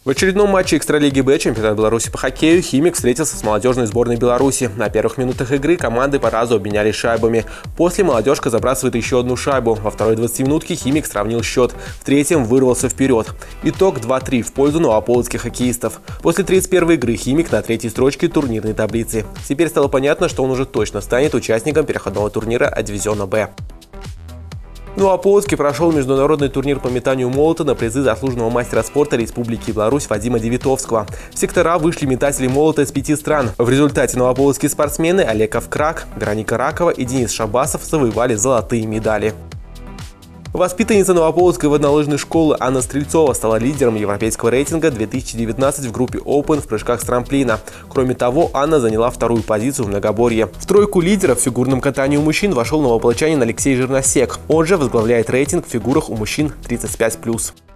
В очередном матче Экстралиги Б чемпионата Беларуси по хоккею «Химик» встретился с молодежной сборной Беларуси. На первых минутах игры команды по разу обменялись шайбами. После молодежка забрасывает еще одну шайбу. Во второй 20-минутке «Химик» сравнил счет. В третьем вырвался вперед. Итог 2-3 в пользу новополоцких хоккеистов. После 31-й игры «Химик» на третьей строчке турнирной таблицы. Теперь стало понятно, что он уже точно станет участником переходного турнира от дивизиона Б. Ну а Полоцке прошел международный турнир по метанию молота на призы заслуженного мастера спорта Республики Беларусь Вадима Девитовского. В сектора вышли метатели молота из 5 стран. В результате новополоцкие спортсмены Олег Авкрак, Вероника Ракова и Денис Шабасов завоевали золотые медали. Воспитанница Новополоцкой воднолыжной школы Анна Стрельцова стала лидером европейского рейтинга 2019 в группе Open в прыжках с трамплина. Кроме того, Анна заняла вторую позицию в многоборье. В тройку лидеров в фигурном катании у мужчин вошел новополочанин Алексей Жирносек. Он же возглавляет рейтинг в фигурах у мужчин 35+.